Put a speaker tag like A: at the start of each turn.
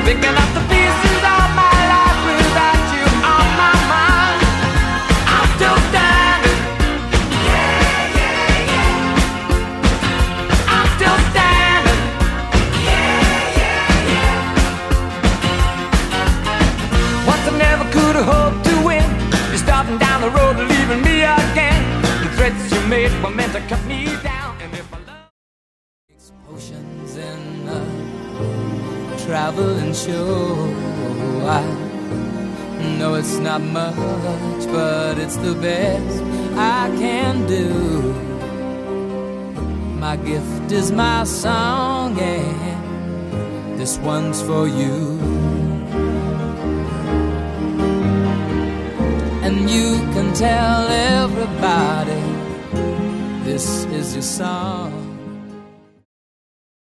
A: picking up the pieces of my life without you on my mind. I'm still standing. Yeah, yeah, yeah. I'm still standing. Yeah, yeah, yeah. Once I never could have hoped to win. You're starting down the road, leaving me again. The threats you made were meant to cut me down. And if I love potions in a traveling show, I know it's not much, but it's the best I can do. My gift is my song, and this one's for you. And you can tell everybody this is your song.